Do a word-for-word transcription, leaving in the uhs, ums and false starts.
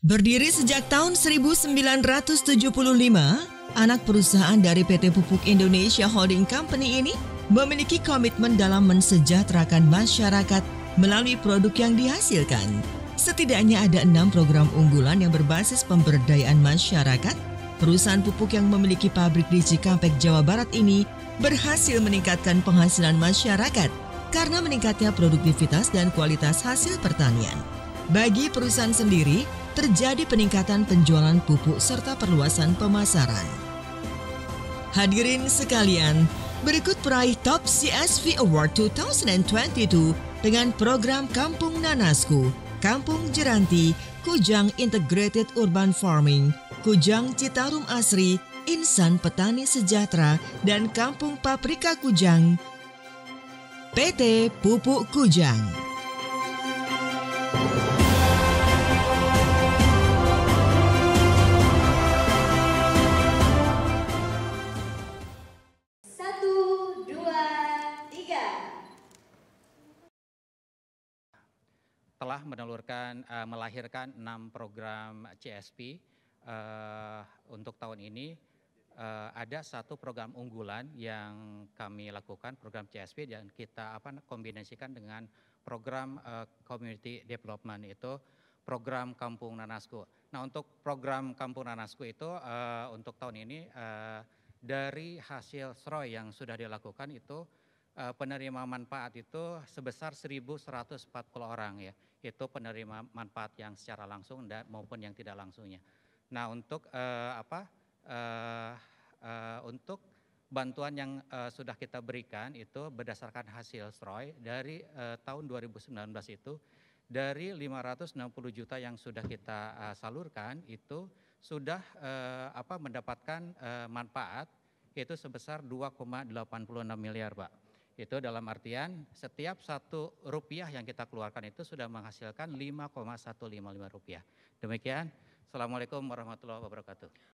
Berdiri sejak tahun seribu sembilan ratus tujuh puluh lima, anak perusahaan dari P T Pupuk Indonesia Holding Company ini memiliki komitmen dalam mensejahterakan masyarakat melalui produk yang dihasilkan. Setidaknya ada enam program unggulan yang berbasis pemberdayaan masyarakat. Perusahaan pupuk yang memiliki pabrik di Cikampek, Jawa Barat ini berhasil meningkatkan penghasilan masyarakat karena meningkatnya produktivitas dan kualitas hasil pertanian. Bagi perusahaan sendiri, terjadi peningkatan penjualan pupuk serta perluasan pemasaran. Hadirin sekalian, berikut peraih Top C S V Award dua ribu dua puluh dua dengan program Kampung Nanasku, Kampung Jeranti, Kujang Integrated Urban Farming, Kujang Citarum Asri, Insan Petani Sejahtera, dan Kampung Paprika Kujang, P T Pupuk Kujang. Telah menelurkan, uh, melahirkan enam program C S P uh, untuk tahun ini. Uh, ada satu program unggulan yang kami lakukan, program C S P, dan kita apa kombinasikan dengan program uh, Community Development, itu program Kampung Nanasku. Nah, untuk program Kampung Nanasku itu uh, untuk tahun ini uh, dari hasil S R O I yang sudah dilakukan itu uh, penerima manfaat itu sebesar seribu seratus empat puluh orang, ya. Itu penerima manfaat yang secara langsung dan maupun yang tidak langsungnya. Nah, untuk uh, apa uh, uh, untuk bantuan yang uh, sudah kita berikan itu berdasarkan hasil S R O I dari uh, tahun dua ribu sembilan belas itu, dari lima ratus enam puluh juta yang sudah kita uh, salurkan itu sudah uh, apa mendapatkan uh, manfaat itu sebesar dua koma delapan enam miliar, Pak. Itu dalam artian setiap satu rupiah yang kita keluarkan itu sudah menghasilkan lima koma satu lima lima rupiah. Demikian, Assalamualaikum warahmatullahi wabarakatuh.